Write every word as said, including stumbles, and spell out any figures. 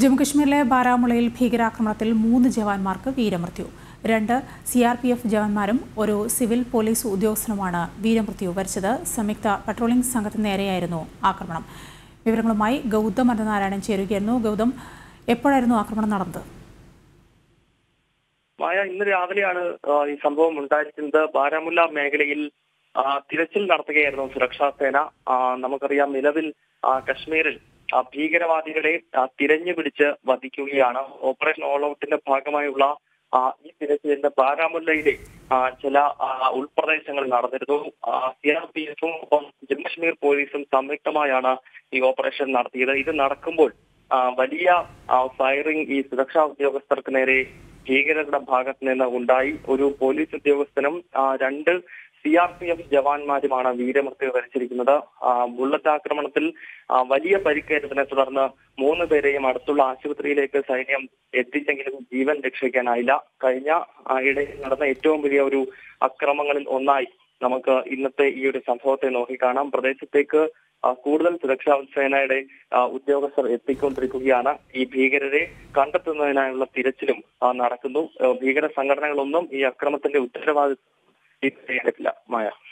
ജമ്മുകശ്മീരിലെ ബാരാമുള്ളയിൽ ഭീകരാക്രമണത്തിൽ മൂന്ന് ജവാന്മാർക്ക് വീരമൃത്യു. രണ്ട് സി ആർ പി എഫ് ജവാന്മാരും ഒരു സിവിൽ പോലീസ് ഉദ്യോഗസ്ഥനുമാണ് വീരമൃത്യു വരിച്ചത്. സംയുക്ത പട്രോളിംഗ് സംഘത്തിന് നേരെയായിരുന്നു ആക്രമണം. വിവരങ്ങളുമായി ഗൗതം അനന്തനാരായണൻ ചേരുകയായിരുന്നു. ഗൗതം, എപ്പോഴായിരുന്നു ആക്രമണം നടന്നത്? മായ ഇന്ന് രാവിലെയാണ് ഈ സംഭവം ഉണ്ടായിരിക്കുന്നത്. ബാരാമുള്ള മേഖലയിൽ തിരച്ചിൽ നടത്തുകയായിരുന്നു സുരക്ഷാ സേന. നമുക്കറിയാം, നിലവിൽ കശ്മീരിൽ ഭീകരവാദികളെ തിരഞ്ഞു പിടിച്ച് വധിക്കുകയാണ്. ഓപ്പറേഷൻ ഓൾ ഔട്ടിന്റെ ഭാഗമായുള്ള ഈ തിരച്ചിലിന്റെ ബാരാമുള്ളയിലെ ചില ഉൾപ്രദേശങ്ങളിൽ നടന്നിരുന്നു. സി ആർ പി എഫും ജമ്മു കശ്മീർ പോലീസും സംയുക്തമായാണ് ഈ ഓപ്പറേഷൻ നടത്തിയത്. ഇത് നടക്കുമ്പോൾ വലിയ ഫയറിംഗ് ഈ സുരക്ഷാ ഉദ്യോഗസ്ഥർക്ക് നേരെ ഭീകരരുടെ ഭാഗത്ത് നിന്ന് ഉണ്ടായി. ഒരു പോലീസ് ഉദ്യോഗസ്ഥനും രണ്ട് സി ആർ പി എഫ് ജവാന്മാരുമാണ് വീരമൃത്യു വരിച്ചിരിക്കുന്നത്. ബുള്ളറ്റ് ആക്രമണത്തിൽ വലിയ പരിക്കേറ്റതിനെ തുടർന്ന് മൂന്ന് പേരെയും അടുത്തുള്ള ആശുപത്രിയിലേക്ക് സൈന്യം എത്തിച്ചെങ്കിലും ജീവൻ രക്ഷിക്കാനായില്ല. കഴിഞ്ഞ ഇടയിൽ നടന്ന ഏറ്റവും വലിയ ഒരു അക്രമങ്ങളിൽ ഒന്നായി നമുക്ക് ഇന്നത്തെ ഈ ഒരു സംഭവത്തെ നോക്കിക്കാണാം. പ്രദേശത്തേക്ക് കൂടുതൽ സുരക്ഷാ സേനയുടെ ഉദ്യോഗസ്ഥർ എത്തിക്കൊണ്ടിരിക്കുകയാണ്. ഈ ഭീകരരെ കണ്ടെത്തുന്നതിനായുള്ള തിരച്ചിലും നടക്കുന്നു. ഭീകര സംഘടനകളൊന്നും ഈ അക്രമത്തിന്റെ ഉത്തരവാദിത്വം മായ